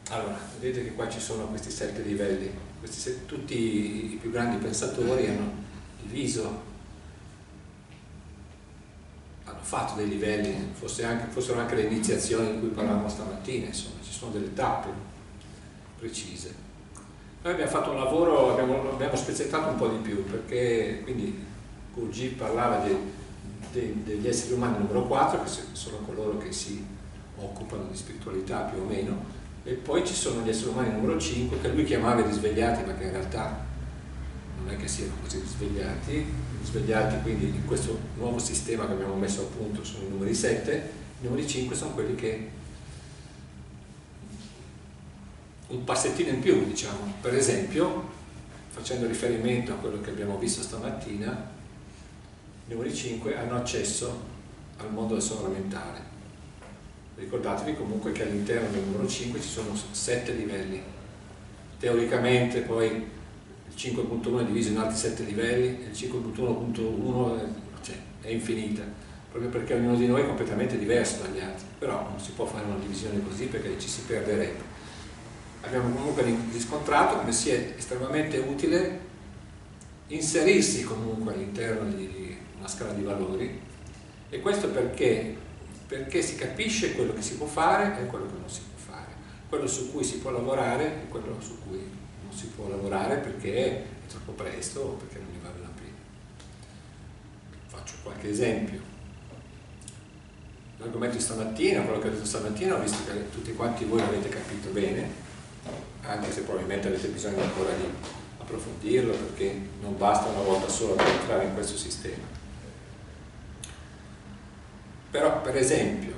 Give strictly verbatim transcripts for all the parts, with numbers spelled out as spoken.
Allora, vedete che qua ci sono questi sette livelli, questi sette, tutti i più grandi pensatori hanno diviso, hanno fatto dei livelli, forse anche, fossero anche le iniziazioni di cui parlavamo stamattina, insomma, ci sono delle tappe precise. Noi abbiamo fatto un lavoro, abbiamo, abbiamo spezzettato un po' di più, perché quindi Gurdjieff parlava de, de, degli esseri umani numero quattro, che sono coloro che si occupano di spiritualità più o meno, e poi ci sono gli esseri umani numero cinque, che lui chiamava risvegliati, ma che in realtà non è che siano così risvegliati, risvegliati quindi in questo nuovo sistema che abbiamo messo a punto sono i numeri sette, i numeri cinque sono quelli che un passettino in più, diciamo. Per esempio, facendo riferimento a quello che abbiamo visto stamattina, i numeri cinque hanno accesso al mondo del sovramentale. Ricordatevi comunque che all'interno del numero cinque ci sono sette livelli. Teoricamente poi il cinque punto uno è diviso in altri sette livelli, e il cinque punto uno punto uno è, cioè, è infinita, proprio perché ognuno di noi è completamente diverso dagli altri, però non si può fare una divisione così perché ci si perderebbe. Abbiamo comunque riscontrato come sia estremamente utile inserirsi comunque all'interno di una scala di valori, e questo perché, perché si capisce quello che si può fare e quello che non si può fare, quello su cui si può lavorare e quello su cui non si può lavorare perché è troppo presto o perché non ne vale la pena. Faccio qualche esempio. L'argomento di stamattina, quello che ho detto stamattina, ho visto che tutti quanti voi l'avete capito bene, anche se probabilmente avete bisogno ancora di approfondirlo, perché non basta una volta sola per entrare in questo sistema. Però, per esempio,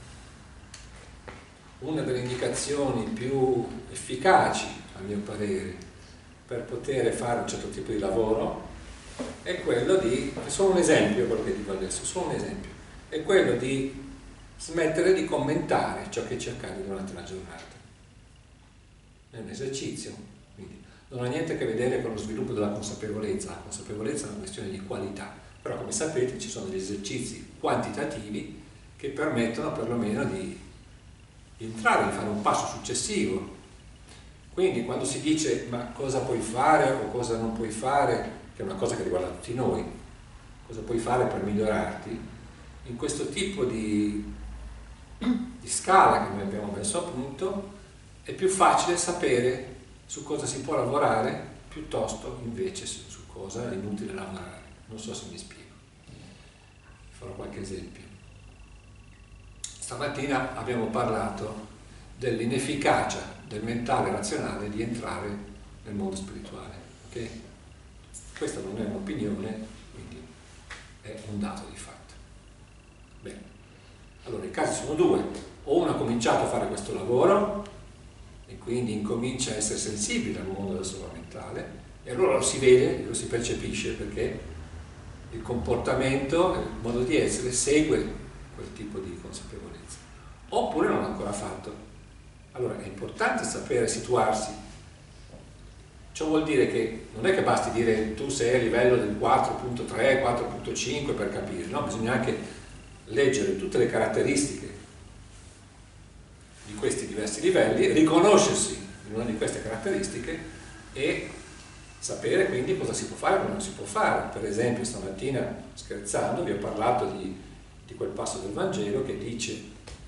una delle indicazioni più efficaci, a mio parere, per poter fare un certo tipo di lavoro è quello di, solo un esempio quello che dico adesso, solo un esempio, è quello di smettere di commentare ciò che ci accade durante la giornata. È un esercizio, quindi non ha niente a che vedere con lo sviluppo della consapevolezza. La consapevolezza è una questione di qualità, però come sapete ci sono degli esercizi quantitativi che permettono perlomeno di, di entrare, di fare un passo successivo. Quindi quando si dice ma cosa puoi fare o cosa non puoi fare, che è una cosa che riguarda tutti noi, cosa puoi fare per migliorarti, in questo tipo di, di scala che noi abbiamo messo a punto è più facile sapere su cosa si può lavorare piuttosto invece su, su cosa è inutile lavorare. Non so se mi spiego. Farò qualche esempio. Stamattina abbiamo parlato dell'inefficacia del mentale razionale di entrare nel mondo spirituale. Okay? Questa non è un'opinione, quindi è un dato di fatto. Bene. Allora i casi sono due: o uno ha cominciato a fare questo lavoro e quindi incomincia a essere sensibile al mondo del sovramentale, e allora lo si vede, lo si percepisce, perché il comportamento, il modo di essere segue quel tipo di consapevolezza. Oppure non l'ha ancora fatto. Allora è importante sapere situarsi. Ciò vuol dire che non è che basti dire tu sei a livello del quattro punto tre, quattro punto cinque per capire, no? Bisogna anche leggere tutte le caratteristiche di questi diversi livelli, riconoscersi in una di queste caratteristiche e sapere quindi cosa si può fare e cosa non si può fare. Per esempio stamattina, scherzando, vi ho parlato di, di quel passo del Vangelo che dice: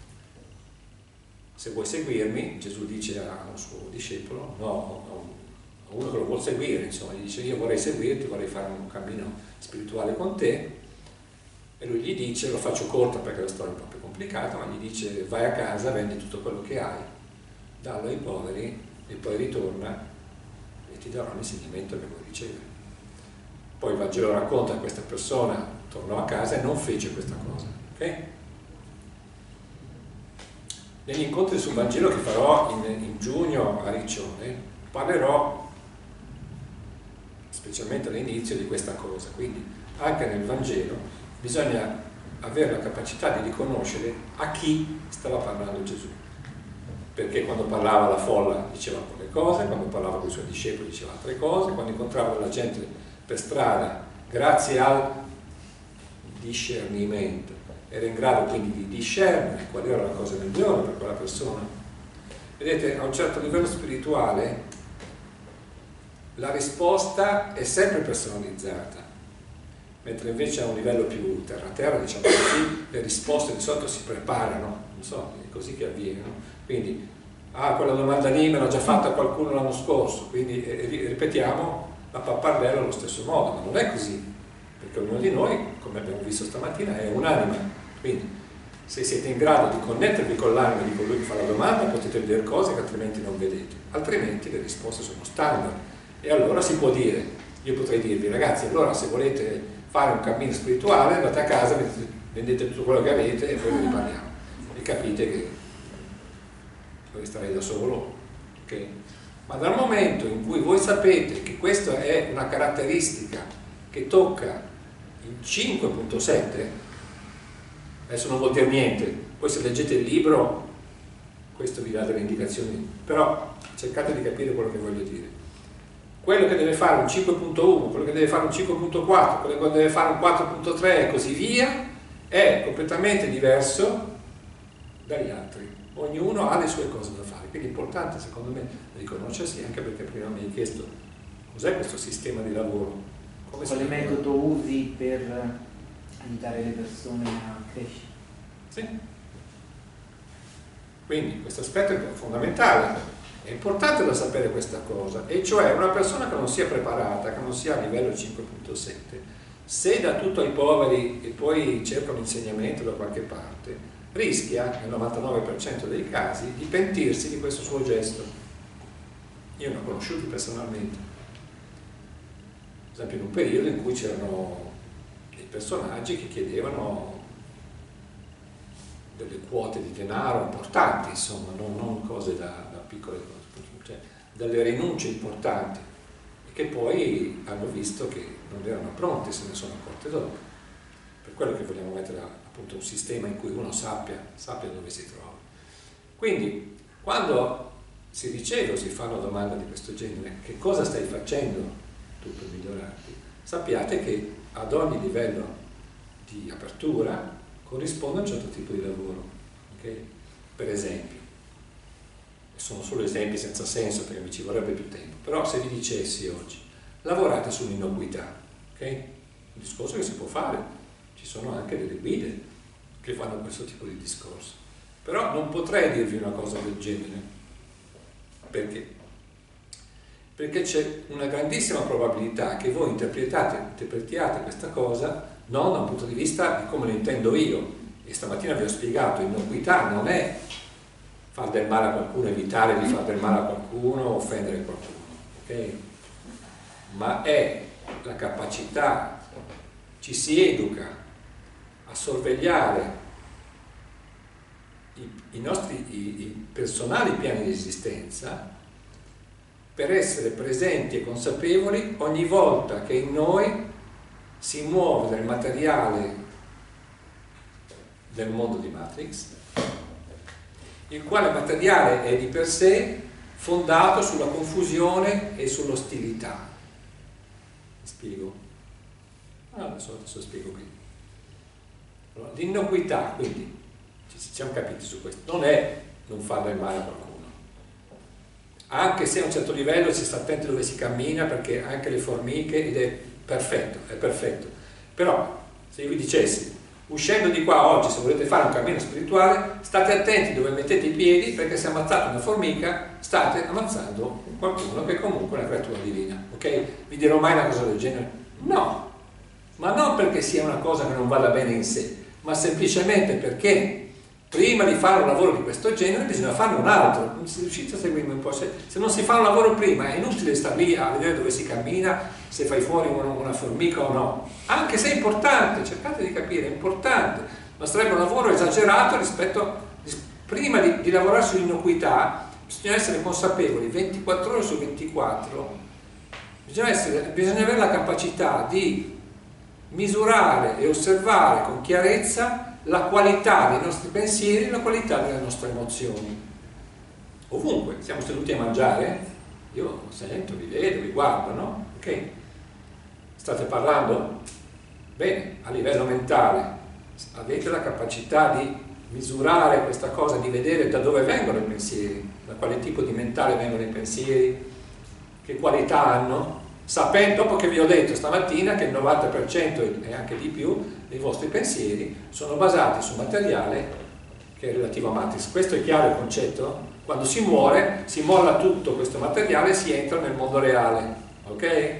se vuoi seguirmi, Gesù dice a un suo discepolo, no, a uno che lo vuol seguire, insomma, gli dice: io vorrei seguirti, vorrei fare un cammino spirituale con te, e lui gli dice, lo faccio corta perché la storia è un po' più complicata, ma gli dice: vai a casa, vendi tutto quello che hai, dallo ai poveri e poi ritorna e ti darò l'insegnamento che vuoi ricevere. Poi il Vangelo racconta che questa persona tornò a casa e non fece questa cosa, ok? Negli incontri sul Vangelo che farò in, in giugno a Riccione parlerò specialmente all'inizio di questa cosa, quindi anche nel Vangelo bisogna avere la capacità di riconoscere a chi stava parlando Gesù, perché quando parlava alla folla diceva alcune cose, quando parlava con i suoi discepoli diceva altre cose, quando incontrava la gente per strada, grazie al discernimento era in grado quindi di discernere qual era la cosa migliore per quella persona, vedete, a un certo livello spirituale la risposta è sempre personalizzata, mentre invece a un livello più terra-terra, diciamo così, le risposte di solito si preparano, non so, è così che avviene, no? Quindi, ah, quella domanda lì me l'ha già fatta qualcuno l'anno scorso, quindi eh, ripetiamo la pappardella allo stesso modo, ma non è così, perché ognuno di noi, come abbiamo visto stamattina, è un'anima, quindi se siete in grado di connettervi con l'anima di colui che fa la domanda potete vedere cose che altrimenti non vedete, altrimenti le risposte sono standard. E allora si può dire, io potrei dirvi, ragazzi, allora se volete fare un cammino spirituale andate a casa, vendete, vendete tutto quello che avete e poi ne riparliamo, e capite che poi starei da solo, ok? Ma dal momento in cui voi sapete che questa è una caratteristica che tocca il cinque punto sette, adesso non vuol dire niente, poi se leggete il libro questo vi dà delle indicazioni, però cercate di capire quello che voglio dire. Quello che deve fare un cinque punto uno, quello che deve fare un cinque punto quattro, quello che deve fare un quattro punto tre e così via, è completamente diverso dagli altri. Ognuno ha le sue cose da fare, quindi è importante secondo me riconoscersi, anche perché prima mi hai chiesto cos'è questo sistema di lavoro. Come Quale metodo usi per aiutare le persone a crescere? Sì. Quindi questo aspetto è fondamentale. È importante da sapere questa cosa, e cioè una persona che non sia preparata, che non sia a livello cinque punto sette, se dà tutto ai poveri e poi cerca un insegnamento da qualche parte, rischia, nel novantanove per cento dei casi, di pentirsi di questo suo gesto. Io ne ho conosciuti personalmente. Ad esempio in un periodo in cui c'erano dei personaggi che chiedevano delle quote di denaro importanti, insomma, non, non cose da, da piccole cose, cioè delle rinunce importanti, e che poi hanno visto che non erano pronti, se ne sono accorte dopo. Per quello che vogliamo mettere appunto un sistema in cui uno sappia, sappia dove si trova. Quindi, quando si riceve o si fa una domanda di questo genere, che cosa stai facendo tu per migliorarti, sappiate che ad ogni livello di apertura corrisponde a un certo tipo di lavoro, okay? Per esempio, sono solo esempi senza senso perché mi ci vorrebbe più tempo, però se vi dicessi oggi lavorate sull'innocuità, okay? Un discorso che si può fare, ci sono anche delle guide che fanno questo tipo di discorso, però non potrei dirvi una cosa del genere. Perché? Perché c'è una grandissima probabilità che voi interpretate, interpretiate questa cosa non da un punto di vista di come lo intendo io, e stamattina vi ho spiegato, innocuità non è far del male a qualcuno, evitare di far del male a qualcuno, offendere qualcuno, ok? Ma è la capacità, ci si educa a sorvegliare i, i nostri i, i personali piani di esistenza per essere presenti e consapevoli ogni volta che in noi si muove del materiale del mondo di Matrix, il quale materiale è di per sé fondato sulla confusione e sull'ostilità. Mi spiego? Ah, adesso, adesso spiego qui. Allora, l'innocuità, quindi, ci siamo capiti su questo, non è non fare del male a qualcuno. Anche se a un certo livello si sta attenti dove si cammina, perché anche le formiche, ed è perfetto, è perfetto. Però, se io vi dicessi, uscendo di qua oggi, se volete fare un cammino spirituale, state attenti dove mettete i piedi, perché se ammazzate una formica, state ammazzando qualcuno che comunque è una creatura divina, ok? Vi dirò mai una cosa del genere? No, ma non perché sia una cosa che non vada bene in sé, ma semplicemente perché prima di fare un lavoro di questo genere bisogna farne un altro. Non si riuscite a seguirmi un po'? Se, se non si fa un lavoro prima è inutile star lì a vedere dove si cammina, se fai fuori una, una formica o no, anche se è importante, cercate di capire, è importante, ma sarebbe un lavoro esagerato rispetto a, prima di, di lavorare sull'innocuità bisogna essere consapevoli ventiquattro ore su ventiquattro, bisogna, essere, bisogna avere la capacità di misurare e osservare con chiarezza la qualità dei nostri pensieri e la qualità delle nostre emozioni. Ovunque, siamo seduti a mangiare, io sento, vi vedo, vi guardo, no? Ok? State parlando? Bene, a livello mentale avete la capacità di misurare questa cosa, di vedere da dove vengono i pensieri, da quale tipo di mentale vengono i pensieri, che qualità hanno, sapendo, dopo che vi ho detto stamattina che il novanta per cento e anche di più dei vostri pensieri sono basati su materiale che è relativo a Matrix. Questo è chiaro il concetto? Quando si muore, si molla tutto questo materiale e si entra nel mondo reale, ok?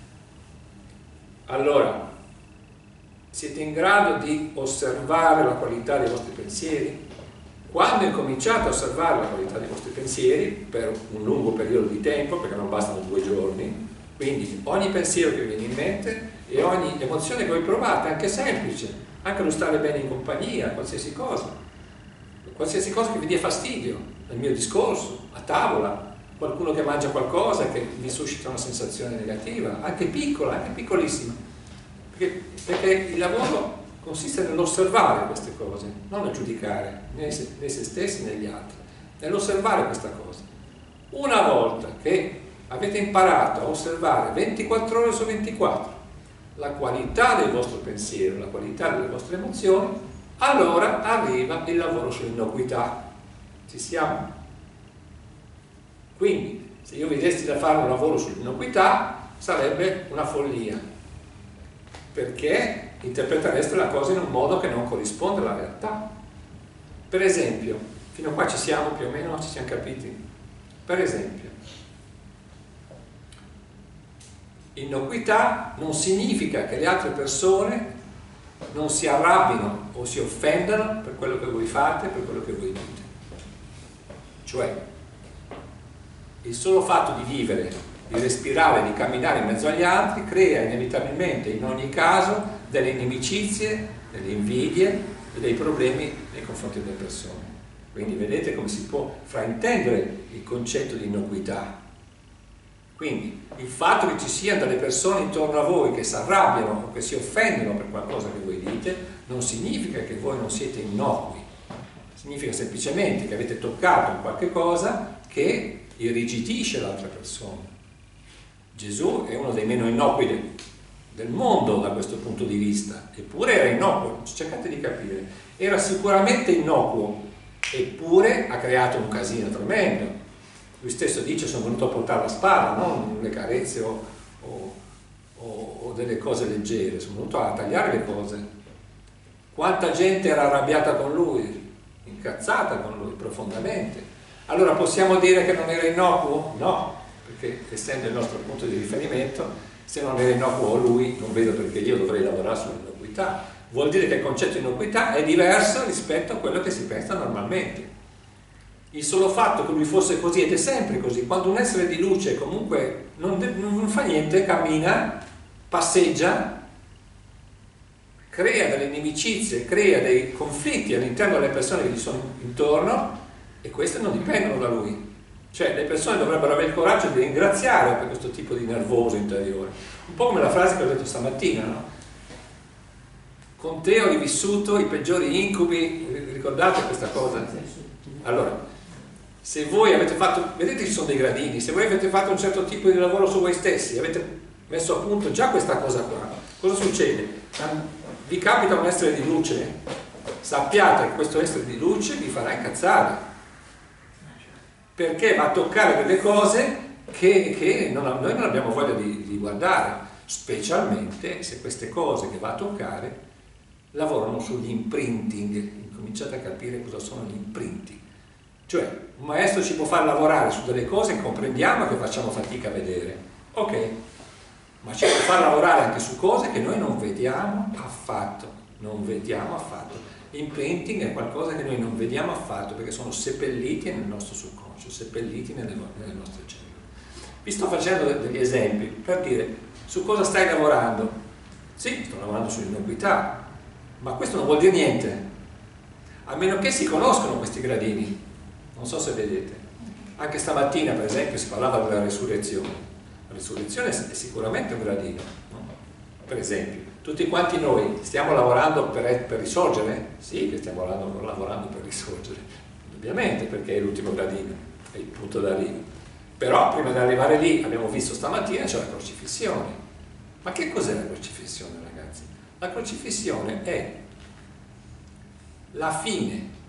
Allora, siete in grado di osservare la qualità dei vostri pensieri? Quando incominciate a osservare la qualità dei vostri pensieri per un lungo periodo di tempo, perché non bastano due giorni, quindi ogni pensiero che vi viene in mente e ogni emozione che voi provate, anche semplice, anche lo stare bene in compagnia, qualsiasi cosa, qualsiasi cosa che vi dia fastidio, nel mio discorso, a tavola, qualcuno che mangia qualcosa che vi suscita una sensazione negativa, anche piccola, anche piccolissima, perché, perché il lavoro consiste nell'osservare queste cose, non nel giudicare né se, né se stessi né gli altri, nell'osservare questa cosa. Una volta che avete imparato a osservare ventiquattro ore su ventiquattro la qualità del vostro pensiero, la qualità delle vostre emozioni, allora arriva il lavoro sull'innocuità. Ci siamo? Quindi, se io vi dessi da fare un lavoro sull'innocuità, sarebbe una follia, perché interpretereste la cosa in un modo che non corrisponde alla realtà. Per esempio, fino a qua ci siamo più o meno, ci siamo capiti? Per esempio, innocuità non significa che le altre persone non si arrabbino o si offendano per quello che voi fate, per quello che voi dite. Cioè, il solo fatto di vivere, di respirare, di camminare in mezzo agli altri crea inevitabilmente, in ogni caso, delle inimicizie, delle invidie e dei problemi nei confronti delle persone. Quindi vedete come si può fraintendere il concetto di innocuità. Quindi il fatto che ci siano delle persone intorno a voi che si arrabbiano o che si offendono per qualcosa che voi dite non significa che voi non siete innocui, significa semplicemente che avete toccato un qualche cosa che irrigidisce l'altra persona. Gesù è uno dei meno innocui del mondo da questo punto di vista, eppure era innocuo, cercate di capire, era sicuramente innocuo, eppure ha creato un casino tremendo. Lui stesso dice: sono venuto a portare la spada, non le carezze o, o, o, o delle cose leggere, sono venuto a tagliare le cose. Quanta gente era arrabbiata con lui, incazzata con lui profondamente. Allora possiamo dire che non era innocuo? No, perché essendo il nostro punto di riferimento, se non era innocuo lui, non vedo perché io dovrei lavorare sull'innocuità. Vuol dire che il concetto di innocuità è diverso rispetto a quello che si pensa normalmente. Il solo fatto che lui fosse così, ed è sempre così, quando un essere di luce comunque non, non fa niente, cammina, passeggia, crea delle inimicizie, crea dei conflitti all'interno delle persone che gli sono intorno, e queste non dipendono da lui. Cioè le persone dovrebbero avere il coraggio di ringraziare per questo tipo di nervoso interiore, un po' come la frase che ho detto stamattina, no? Con te ho rivissuto i peggiori incubi, ricordate questa cosa? Allora, se voi avete fatto, vedete ci sono dei gradini, se voi avete fatto un certo tipo di lavoro su voi stessi, avete messo a punto già questa cosa qua, cosa succede? Vi capita un essere di luce, sappiate che questo essere di luce vi farà incazzare, perché va a toccare delle cose che, che non, noi non abbiamo voglia di, di guardare, specialmente se queste cose che va a toccare lavorano sugli imprinting. Cominciate a capire cosa sono gli imprinting. Cioè, un maestro ci può far lavorare su delle cose che comprendiamo, che facciamo fatica a vedere, ok, ma ci può far lavorare anche su cose che noi non vediamo affatto, non vediamo affatto. L'imprinting è qualcosa che noi non vediamo affatto, perché sono seppelliti nel nostro subconscio, seppelliti nelle, nelle nostre cellule. Vi sto facendo degli esempi per dire su cosa stai lavorando. Sì, sto lavorando sull'innocuità, ma questo non vuol dire niente, a meno che si conoscono questi gradini. Non so se vedete, anche stamattina per esempio si parlava della resurrezione. La resurrezione è sicuramente un gradino, no? Per esempio, tutti quanti noi stiamo lavorando per, per risorgere? Sì, che stiamo lavorando, lavorando per risorgere, ovviamente, perché è l'ultimo gradino, è il punto d'arrivo. Però prima di arrivare lì, abbiamo visto stamattina, c'è la crocifissione. Ma che cos'è la crocifissione, ragazzi? La crocifissione è la fine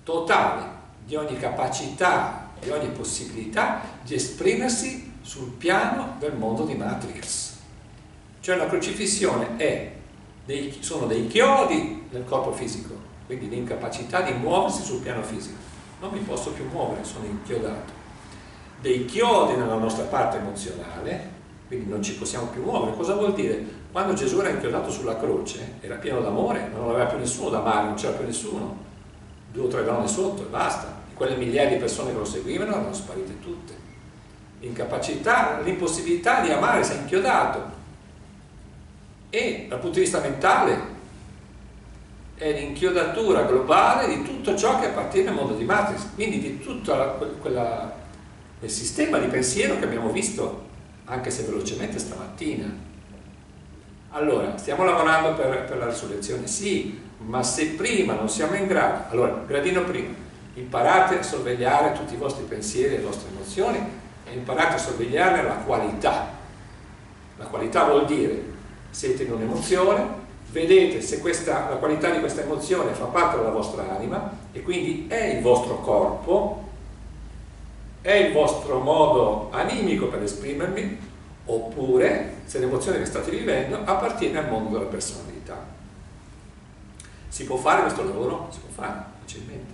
totale di ogni capacità, di ogni possibilità di esprimersi sul piano del mondo di Matrix. Cioè la crocifissione è dei, sono dei chiodi nel corpo fisico, quindi l'incapacità di muoversi sul piano fisico. Non mi posso più muovere, sono inchiodato. Dei chiodi nella nostra parte emozionale, quindi non ci possiamo più muovere. Cosa vuol dire? Quando Gesù era inchiodato sulla croce, era pieno d'amore, non aveva più nessuno da amare, non c'era più nessuno, due o tre donne sotto e basta. E quelle migliaia di persone che lo seguivano erano sparite tutte. L'incapacità, l'impossibilità di amare, si è inchiodato. E dal punto di vista mentale è l'inchiodatura globale di tutto ciò che appartiene al mondo di Matrix, quindi di tutto quella, quel sistema di pensiero che abbiamo visto, anche se velocemente stamattina. Allora, stiamo lavorando per, per la risurrezione? Sì, ma se prima non siamo in grado, allora, gradino prima, imparate a sorvegliare tutti i vostri pensieri e le vostre emozioni e imparate a sorvegliare la qualità. La qualità vuol dire, siete in un'emozione, vedete se questa, la qualità di questa emozione fa parte della vostra anima e quindi è il vostro corpo, è il vostro modo animico per esprimervi, oppure se l'emozione che state vivendo appartiene al mondo della personalità. Si può fare questo lavoro? Si può fare facilmente.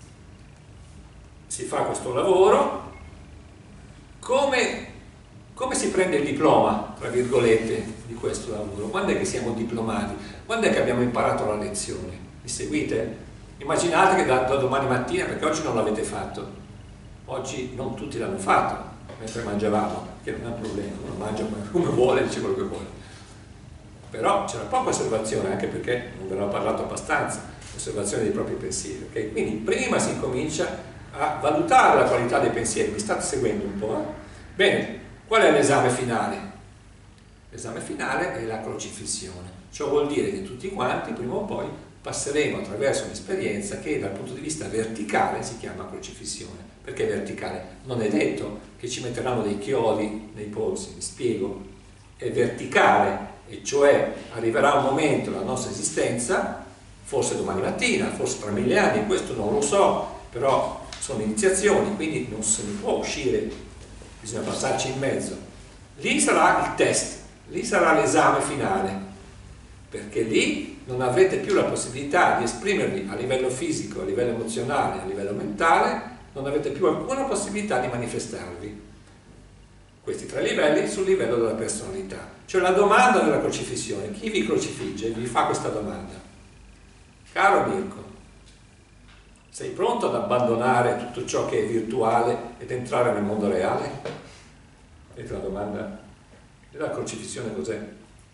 Si fa questo lavoro come, come si prende il diploma, tra virgolette, di questo lavoro. Quando è che siamo diplomati? Quando è che abbiamo imparato la lezione? Mi seguite? Immaginate che da, da domani mattina, perché oggi non l'avete fatto, oggi non tutti l'hanno fatto mentre mangiavamo, che non è un problema, uno mangia come vuole, dice quello che vuole, però c'era poca osservazione, anche perché non ve ne ho parlato abbastanza, osservazione dei propri pensieri, okay? Quindi prima si comincia a valutare la qualità dei pensieri. Mi state seguendo un po'? Eh? Bene, qual è l'esame finale? L'esame finale è la crocifissione. Ciò vuol dire che tutti quanti, prima o poi, passeremo attraverso un'esperienza che dal punto di vista verticale si chiama crocifissione. Perché verticale? Non è detto che ci metteranno dei chiodi nei polsi, mi spiego. È verticale, e cioè arriverà un momento nella nostra esistenza, forse domani mattina, forse tra mille anni, questo non lo so, però sono iniziazioni, quindi non se ne può uscire, bisogna passarci in mezzo. Lì sarà il test, lì sarà l'esame finale, perché lì non avrete più la possibilità di esprimervi a livello fisico, a livello emozionale, a livello mentale, non avete più alcuna possibilità di manifestarvi. Questi tre livelli sul livello della personalità. Cioè la domanda della crocifissione, chi vi crocifigge vi fa questa domanda: caro Mirko, sei pronto ad abbandonare tutto ciò che è virtuale ed entrare nel mondo reale? Vedete la domanda? E la crocifissione cos'è?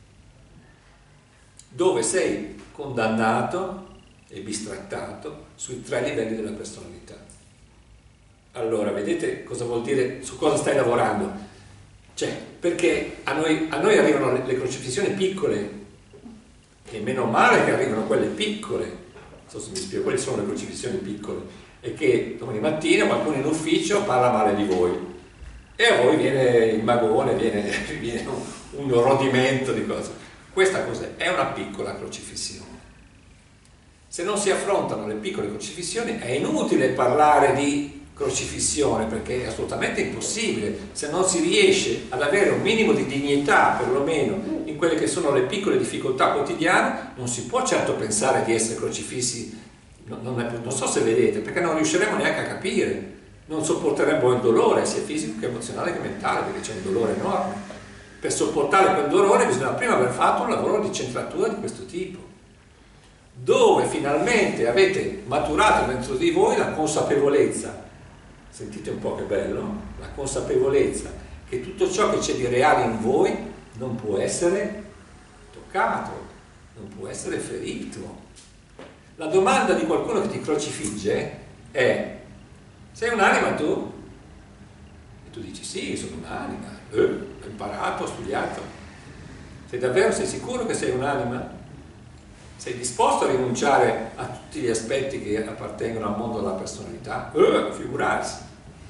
Dove sei condannato e bistrattato sui tre livelli della personalità. Allora, vedete cosa vuol dire, su cosa stai lavorando? Cioè, perché a noi, a noi arrivano le, le crocifissioni piccole, e meno male che arrivano quelle piccole, non so se mi spiego, quali sono le crocifissioni piccole, e che domani mattina qualcuno in ufficio parla male di voi, e a voi viene il magone, viene, viene un, un rodimento di cose. Questa cos'è? È una piccola crocifissione. Se non si affrontano le piccole crocifissioni è inutile parlare di crocifissione, perché è assolutamente impossibile. Se non si riesce ad avere un minimo di dignità, perlomeno in quelle che sono le piccole difficoltà quotidiane, non si può certo pensare di essere crocifissi. Non, non, è, non so se vedete, perché non riusciremo neanche a capire, non sopporteremo il dolore sia fisico che emozionale che mentale, perché c'è un dolore enorme. Per sopportare quel dolore bisogna prima aver fatto un lavoro di centratura di questo tipo, dove finalmente avete maturato dentro di voi la consapevolezza. Sentite un po' che bello? La consapevolezza che tutto ciò che c'è di reale in voi non può essere toccato, non può essere ferito. La domanda di qualcuno che ti crocifigge è: sei un'anima tu? E tu dici sì, sono un'anima, eh, ho imparato, ho studiato. Sei davvero, sei sicuro che sei un'anima? Sei disposto a rinunciare a tutti gli aspetti che appartengono al mondo della personalità? Eh, figurarsi.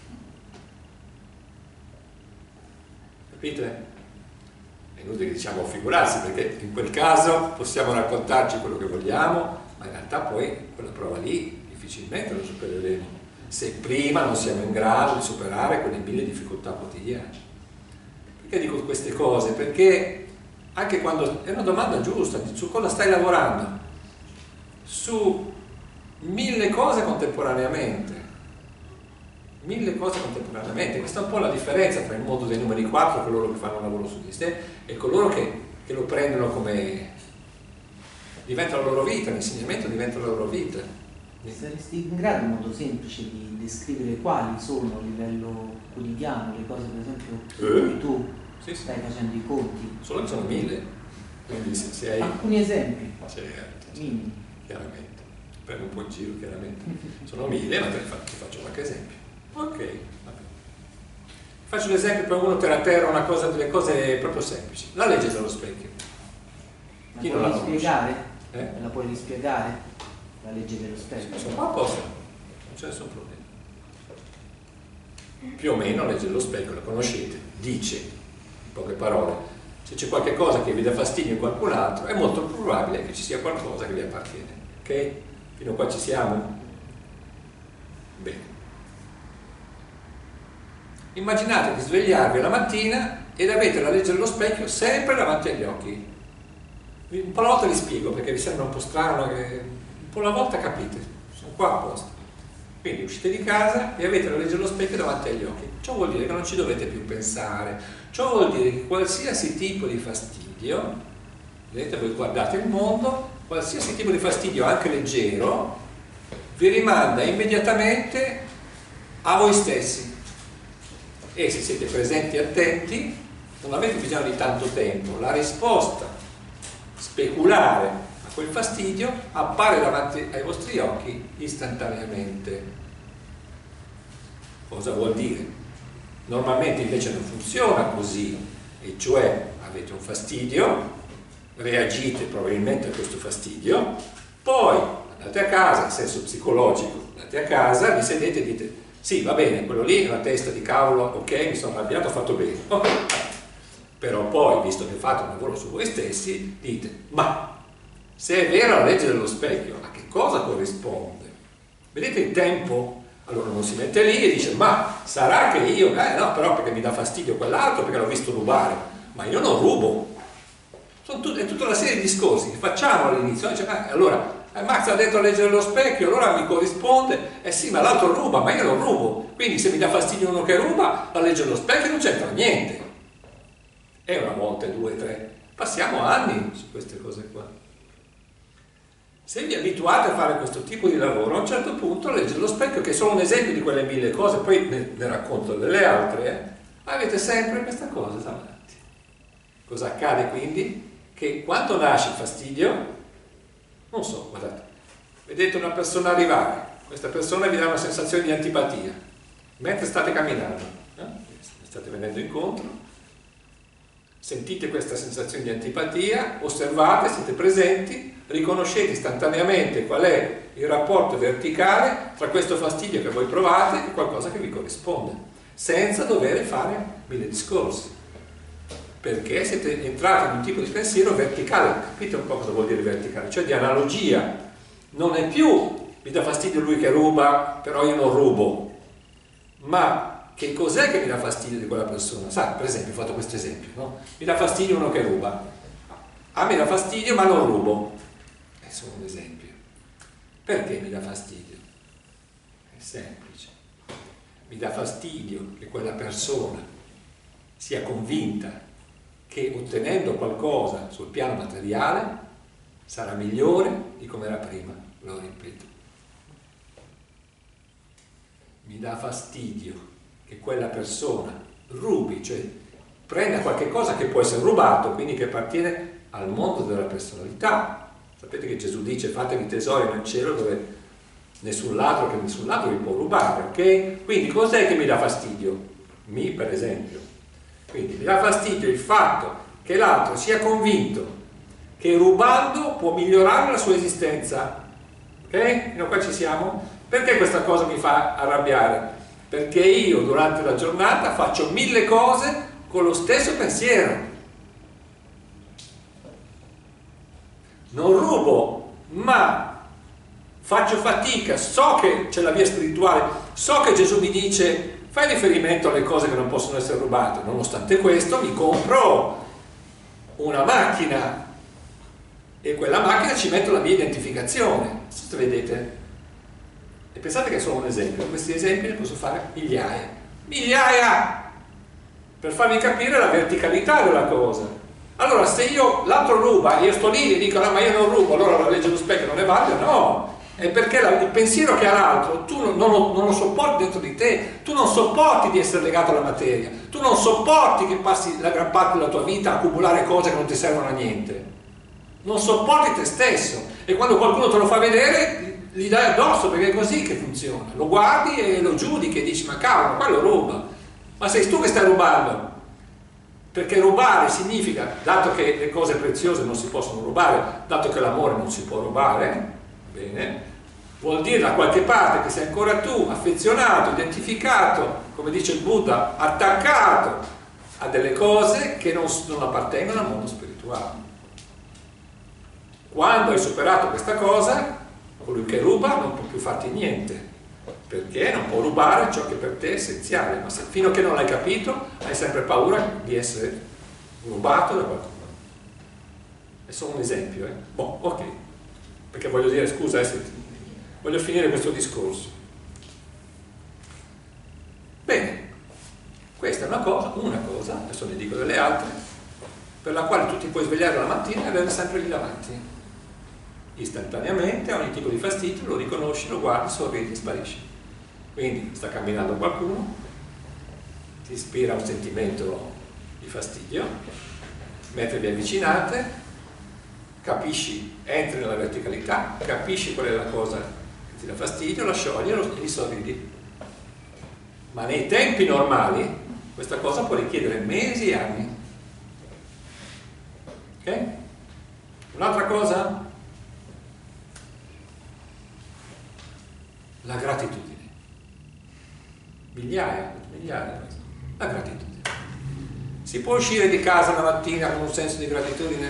Capite? È inutile che diciamo figurarsi, perché in quel caso possiamo raccontarci quello che vogliamo, ma in realtà poi quella prova lì vi difficilmente lo supereremo se prima non siamo in grado di superare quelle mille difficoltà quotidiane. Perché dico queste cose? Perché anche quando è una domanda giusta, su cosa stai lavorando? Su mille cose contemporaneamente, mille cose contemporaneamente. Questa è un po' la differenza tra il mondo dei numeri quattro, coloro che fanno un lavoro su di sé, e coloro che, che lo prendono come diventa la loro vita, l'insegnamento diventa la loro vita. Saresti in grado in modo semplice di descrivere quali sono a livello quotidiano le cose, per esempio, Eh? che tu Sì, sì. stai facendo i conti? Solo che sono mille, quindi se, se hai... Alcuni esempi, Certo, minimi. chiaramente, prendo un po' in giro, chiaramente. Sono mille, ma te ne fa- ti faccio qualche esempio. Ok, vabbè. Faccio l'esempio per uno terra a terra, una cosa, delle cose proprio semplici. La legge dello specchio. La Chi non la puoi conosce? spiegare? Eh? La puoi rispiegare? La legge dello specchio? Sono qua a posto, non c'è nessun problema. Più o meno la legge dello specchio, la conoscete, dice, in poche parole, se c'è qualche cosa che vi dà fastidio in qualcun altro, è molto probabile che ci sia qualcosa che vi appartiene. Ok? Fino a qua ci siamo? Bene. Immaginate di svegliarvi la mattina ed avete la legge dello specchio sempre davanti agli occhi. Un po' alla volta vi spiego perché vi sembra un po' strano, che un po' alla volta capite, sono qua apposta. Quindi uscite di casa e avete la legge dello specchio davanti agli occhi. Ciò vuol dire che non ci dovete più pensare, ciò vuol dire che qualsiasi tipo di fastidio, vedete, voi guardate il mondo, qualsiasi tipo di fastidio, anche leggero, vi rimanda immediatamente a voi stessi. E se siete presenti e attenti, non avete bisogno di tanto tempo, la risposta speculare a quel fastidio appare davanti ai vostri occhi istantaneamente. Cosa vuol dire? Normalmente invece non funziona così, e cioè avete un fastidio, reagite probabilmente a questo fastidio, poi andate a casa, in senso psicologico, andate a casa, vi sedete e dite sì, va bene, quello lì è una testa di cavolo, ok, mi sono arrabbiato, ho fatto bene, ok. Però poi, visto che fate un lavoro su voi stessi, dite, ma se è vera la legge dello specchio, a che cosa corrisponde? Vedete il tempo? Allora uno si mette lì e dice, ma sarà che io, eh no, però perché mi dà fastidio quell'altro, perché l'ho visto rubare, ma io non rubo. Sono tut- è tutta una serie di discorsi che facciamo all'inizio, dice, eh, allora, eh, Max ha detto la legge dello specchio, allora mi corrisponde, eh sì, ma l'altro ruba, ma io non rubo, quindi se mi dà fastidio uno che ruba, la legge dello specchio non c'entra niente. E una volta, due, tre, passiamo anni su queste cose qua. Se vi abituate a fare questo tipo di lavoro, a un certo punto la legge dello specchio, che è solo un esempio di quelle mille cose, poi ne, ne racconto delle altre, eh, avete sempre questa cosa davanti. Cosa accade quindi? Che quando nasce il fastidio, non so, guardate, vedete una persona arrivare, questa persona vi dà una sensazione di antipatia, mentre state camminando, eh? state venendo incontro, sentite questa sensazione di antipatia, osservate, siete presenti, riconoscete istantaneamente qual è il rapporto verticale tra questo fastidio che voi provate e qualcosa che vi corrisponde, senza dover fare mille discorsi, perché siete entrati in un tipo di pensiero verticale. Capite un po' cosa vuol dire verticale? Cioè di analogia. Non è più mi dà fastidio lui che ruba, però io non rubo, ma che cos'è che mi dà fastidio di quella persona? Sai, per esempio, ho fatto questo esempio, no? Mi dà fastidio uno che ruba. A me dà fastidio, ma non rubo. È solo un esempio. Perché mi dà fastidio? È semplice. Mi dà fastidio che quella persona sia convinta che ottenendo qualcosa sul piano materiale sarà migliore di come era prima, lo ripeto. Mi dà fastidio che quella persona rubi, cioè prenda qualche cosa che può essere rubato, quindi che appartiene al mondo della personalità. Sapete che Gesù dice fatevi tesori nel cielo dove nessun ladro che nessun ladro vi può rubare, ok? Quindi cos'è che mi dà fastidio? Mi, per esempio. Quindi mi dà fastidio il fatto che l'altro sia convinto che rubando può migliorare la sua esistenza, ok? Fino a qua ci siamo? Perché questa cosa mi fa arrabbiare? Perché io durante la giornata faccio mille cose con lo stesso pensiero. Non rubo, ma faccio fatica, so che c'è la via spirituale, so che Gesù mi dice fai riferimento alle cose che non possono essere rubate, nonostante questo mi compro una macchina e quella macchina ci metto la mia identificazione, se vedete. E pensate che è solo un esempio, questi esempi ne posso fare migliaia, migliaia, per farvi capire la verticalità della cosa. Allora se io, l'altro ruba, io sto lì e dico no ma io non rubo, allora la legge dello specchio non è valida, no, è perché la, il pensiero che ha l'altro tu non, non, lo, non lo sopporti dentro di te, tu non sopporti di essere legato alla materia, tu non sopporti che passi la gran parte della tua vita a accumulare cose che non ti servono a niente, non sopporti te stesso, e quando qualcuno te lo fa vedere gli dai addosso, perché è così che funziona, lo guardi e lo giudichi e dici ma cavolo, quello ruba, ma sei tu che stai rubando. Perché rubare significa, dato che le cose preziose non si possono rubare, dato che l'amore non si può rubare, bene, vuol dire da qualche parte che sei ancora tu affezionato, identificato, come dice il Buddha, attaccato a delle cose che non, non appartengono al mondo spirituale. Quando hai superato questa cosa, colui che ruba non può più farti niente, perché non può rubare ciò che per te è essenziale, ma se, fino a che non l'hai capito hai sempre paura di essere rubato da qualcuno. È solo un esempio, eh? Boh, ok, perché voglio dire, scusa, eh, voglio finire questo discorso. Bene, questa è una cosa, una cosa, adesso ne dico delle altre, per la quale tu ti puoi svegliare la mattina e avere sempre lì davanti. Istantaneamente a ogni tipo di fastidio lo riconosci, lo guardi, sorridi e sparisci. Quindi sta camminando qualcuno, ti ispira un sentimento di fastidio, mentre vi avvicinate, capisci, entri nella verticalità, capisci qual è la cosa che ti dà fastidio, la sciogli e gli sorridi. Ma nei tempi normali questa cosa può richiedere mesi e anni. Ok? Un'altra cosa? La gratitudine. Migliaia, migliaia. La gratitudine. Si può uscire di casa la mattina con un senso di gratitudine?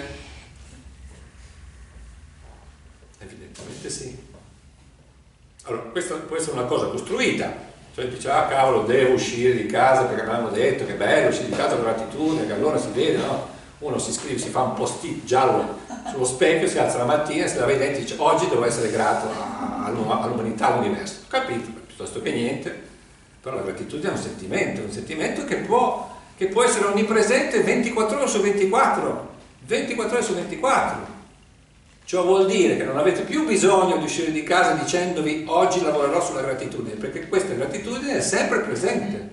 Evidentemente sì. Allora, questa può essere una cosa costruita. Cioè dice, ah cavolo, devo uscire di casa perché mi hanno detto che è bello uscire di casa con gratitudine, che allora si vede, no? Uno si scrive, si fa un post-it giallo sullo specchio, si alza la mattina, si lava i denti e dice oggi devo essere grato all'umanità, all'universo. Capito? Piuttosto che niente. Però la gratitudine è un sentimento, un sentimento che può, che può essere onnipresente ventiquattro ore su ventiquattro, ventiquattro ore su ventiquattro. Ciò vuol dire che non avete più bisogno di uscire di casa dicendovi oggi lavorerò sulla gratitudine, perché questa gratitudine è sempre presente.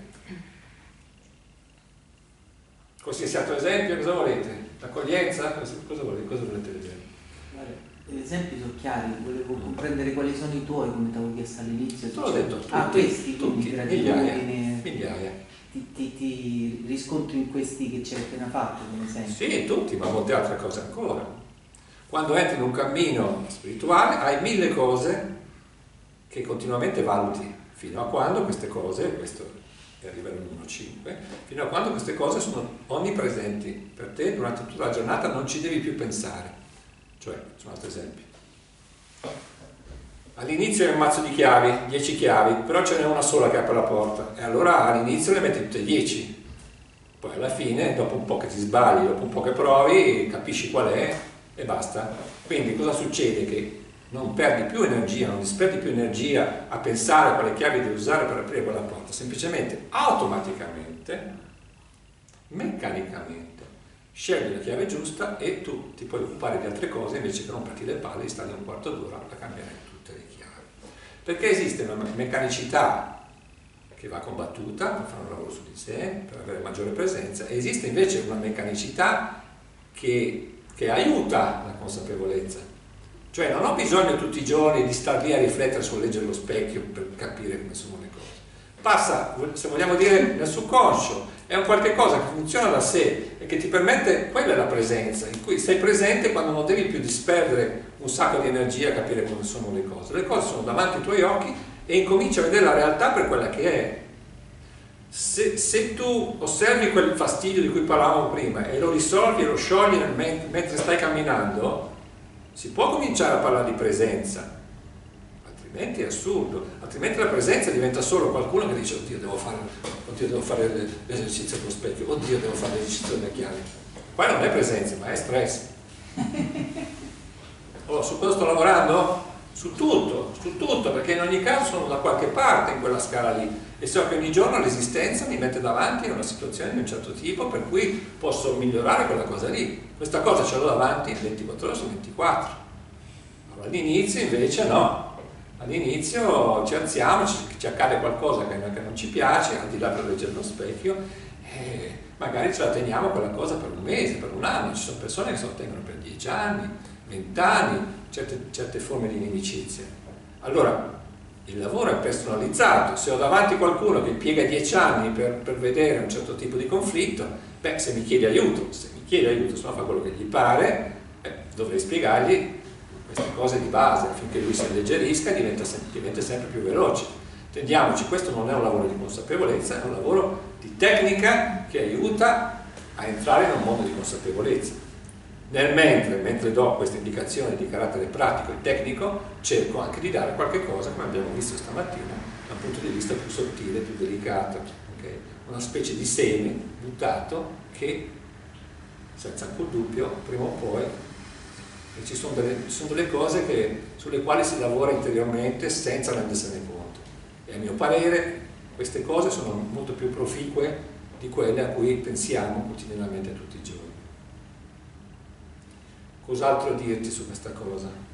Qualsiasi altro esempio, cosa volete? L'accoglienza? Cosa volete, cosa volete vedere? Gli esempi sono chiari, volevo comprendere quali sono i tuoi, come ti avevo chiesto all'inizio. Te l'ho detto, tutti, ah, questi, tutti, migliaia, migliaia. Ti, ti, ti riscontri in questi che ci hai appena fatto, come esempio? Sì, tutti, ma molte altre cose ancora. Quando entri in un cammino spirituale hai mille cose che continuamente valuti, fino a quando queste cose, questo è il livello uno cinque, fino a quando queste cose sono onnipresenti per te durante tutta la giornata, non ci devi più pensare. Cioè, faccio un altro esempio. All'inizio è un mazzo di chiavi, dieci chiavi, però ce n'è una sola che apre la porta, e allora all'inizio le metti tutte e dieci. Poi alla fine, dopo un po' che ti sbagli, dopo un po' che provi, capisci qual è e basta. Quindi cosa succede? Che non perdi più energia, non disperdi più energia a pensare a quale chiavi devi usare per aprire quella porta, semplicemente automaticamente, meccanicamente scegli la chiave giusta e tu ti puoi occupare di altre cose invece che romperti le palle e stare un quarto d'ora a cambiare tutte le chiavi, perché esiste una meccanicità che va combattuta per fare un lavoro su di sé, per avere maggiore presenza, e esiste invece una meccanicità che, che aiuta la consapevolezza. Cioè non ho bisogno tutti i giorni di star lì a riflettere sul leggere lo specchio per capire come sono le cose. Passa, se vogliamo dire, nel subconscio, è un qualche cosa che funziona da sé e che ti permette, quella è la presenza, in cui sei presente quando non devi più disperdere un sacco di energia a capire come sono le cose. Le cose sono davanti ai tuoi occhi e incominci a vedere la realtà per quella che è. Se, se tu osservi quel fastidio di cui parlavamo prima e lo risolvi e lo sciogli nel, mentre stai camminando, si può cominciare a parlare di presenza, altrimenti è assurdo, altrimenti la presenza diventa solo qualcuno che dice oddio devo fare, oddio, devo fare l'esercizio dello specchio, oddio devo fare l'esercizio delle chiavi. Qua non è presenza ma è stress. Oh, su cosa sto lavorando? Su tutto, su tutto, perché in ogni caso sono da qualche parte in quella scala lì e so che ogni giorno l'esistenza mi mette davanti a una situazione di un certo tipo per cui posso migliorare quella cosa lì. Questa cosa ce l'ho davanti ventiquattro ore su ventiquattro. Allora, all'inizio invece no, all'inizio ci alziamo, ci, ci accade qualcosa che, che non ci piace, al di là per leggere lo specchio, e magari ce la teniamo quella cosa per un mese, per un anno. Ci sono persone che se la tengono per dieci anni, venti anni, certe, certe forme di inimicizia. Allora, il lavoro è personalizzato. Se ho davanti qualcuno che piega dieci anni per, per vedere un certo tipo di conflitto, beh, se mi chiede aiuto, se mi chiede aiuto, se no fa quello che gli pare, eh, dovrei spiegargli queste cose di base affinché lui si alleggerisca e diventa, diventa sempre più veloce. Intendiamoci, questo non è un lavoro di consapevolezza, è un lavoro di tecnica che aiuta a entrare in un mondo di consapevolezza. Nel mentre, mentre do queste indicazioni di carattere pratico e tecnico, cerco anche di dare qualche cosa, come abbiamo visto stamattina, dal punto di vista più sottile, più delicato. Okay? Una specie di seme buttato che, senza alcun dubbio, prima o poi, ci sono delle, ci sono delle cose che, sulle quali si lavora interiormente senza rendersene conto. E a mio parere queste cose sono molto più proficue di quelle a cui pensiamo quotidianamente tutti i giorni. Cos'altro dirti su questa cosa?